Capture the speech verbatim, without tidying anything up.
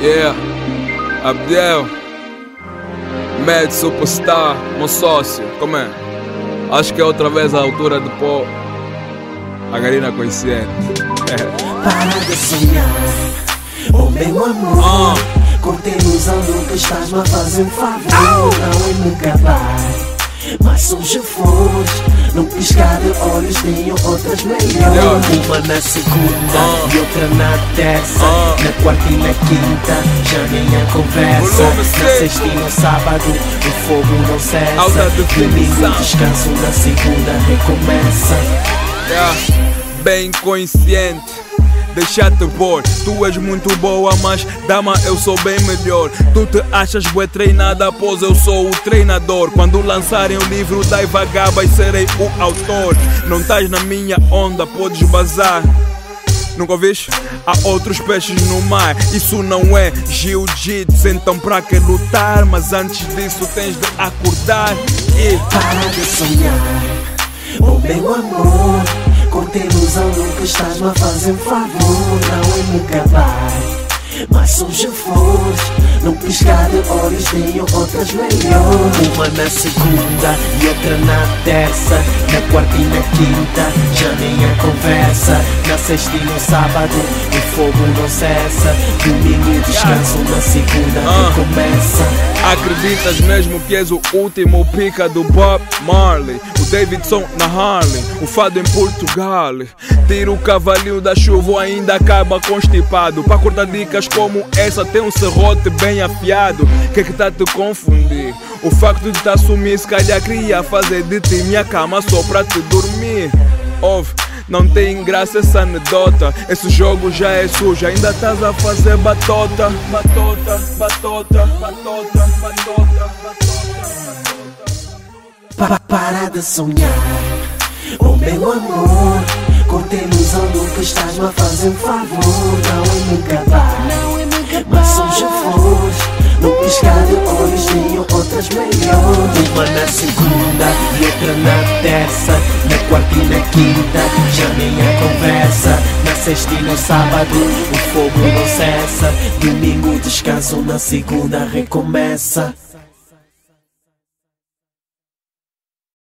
Yeah, Abdel, Mad Superstar, meu sócio, como é? Acho que é outra vez a altura de pôr a Garina consciente. Para de sonhar, oh meu amor, uh. Cortei ilusão do que estás-me a fazer um favor. Não é nunca vai, mas surge flores num piscar de olhos, tenho outras melhores. Yeah. Uma na segunda uh. e outra na terça, uh. na quarta e na quinta já nem a conversa. Na sexta e no sábado o fogo não cessa. Alta definição. Domingo descanso, na segunda recomeça. Yeah. Bem consciente, deixa-te pôr, tu és muito boa, mas dama eu sou bem melhor. Tu te achas bué treinada, pois eu sou o treinador. Quando lançarem o livro da Ivagaba e serei o autor. Não estás na minha onda, podes bazar. Nunca ouviste? Há outros peixes no mar, isso não é jiu-jitsu, então pra que lutar? Mas antes disso tens de acordar e para de sonhar, oh meu amor. Cortei ilusão no que estás-me a fazer um favor. Não é nunca vai, mas surge flores num piscar de olhos, tenho outras melhores. Uma na segunda e outra na terça, na quarta e na quinta já nem a conversa. Na sexta e no sábado o fogo não cessa. Domingo descanso, na segunda recomeça. Acreditas mesmo que és o último pica do Bob Marley, o Davidson na Harley, o fado em Portugal? Tira o cavalinho da chuva ou ainda acaba constipado. Para cortar dicas como essa tem um serrote bem afiado. Que é que tá te confundir? O facto de te assumir se calhar queria fazer de ti minha cama só pra te dormir. Ouve, não tem graça essa anedota. Esse jogo já é sujo, ainda estás a fazer batota. Batota, batota, batota, batota, batota. Para de sonhar, oh meu amor. Cortei ilusão do que estás-me a fazer um favor. Não é nunca vai, mas surge flores num piscar de olhos, tenho outras melhores. Uma na segunda e outra na terça, na quarta e na quinta já nem a conversa. Na sexta e no sábado o fogo não cessa. Domingo descanso, na segunda recomeça.